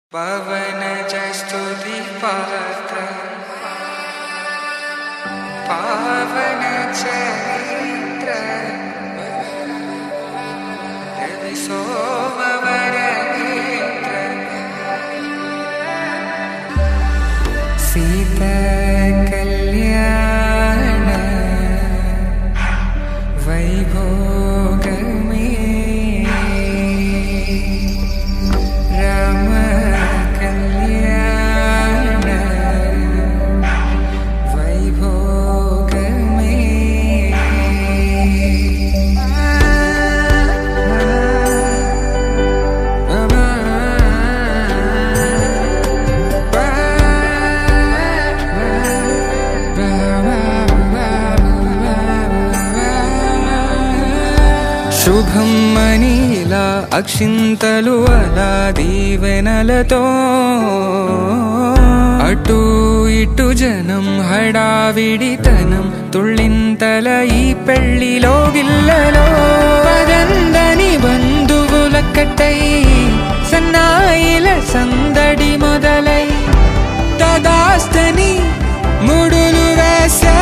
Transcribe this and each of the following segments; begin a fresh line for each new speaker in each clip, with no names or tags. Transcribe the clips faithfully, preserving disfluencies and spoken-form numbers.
पवन स्तुति पात्र पावन चरित्र रवि सोमवर नेत्र सीता कल्याण वैभोग में राम शुभम मनीला अक्षिंतलु अला दीवेनलतो अटू इटू जनम हडाविडितनम तुळ्ळिंतल ई पेळ्ळिलो गिल्ललो पदंदनि बंधुवुल कट्टै सन्नायिल संदडि मोदलै तदास्तनि मुडुलु वेसे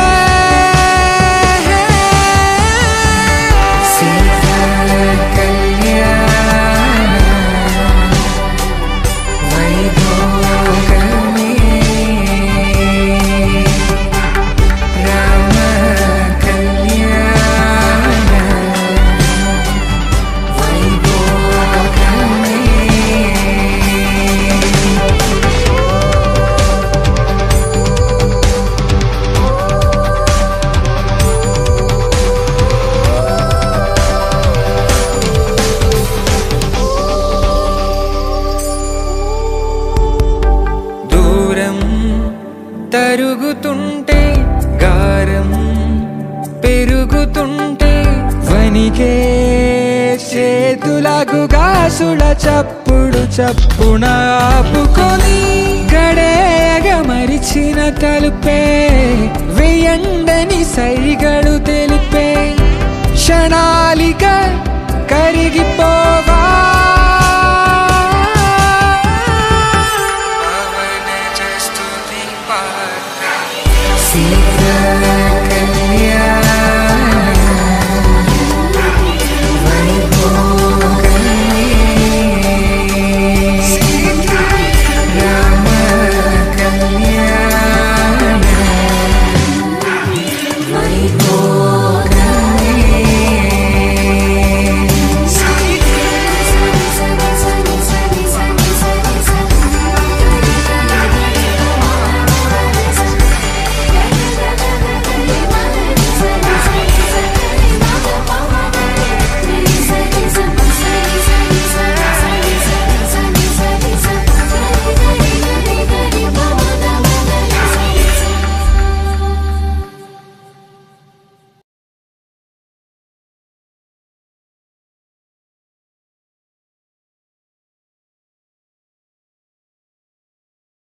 తరుగుతుంటే గారం పెరుగుతుంటే వనికే చేతులకు గాసుల చప్పుడు చప్పున ఆపుకొని గడేగ మరిచిన తలుపే వేయండని సైగడు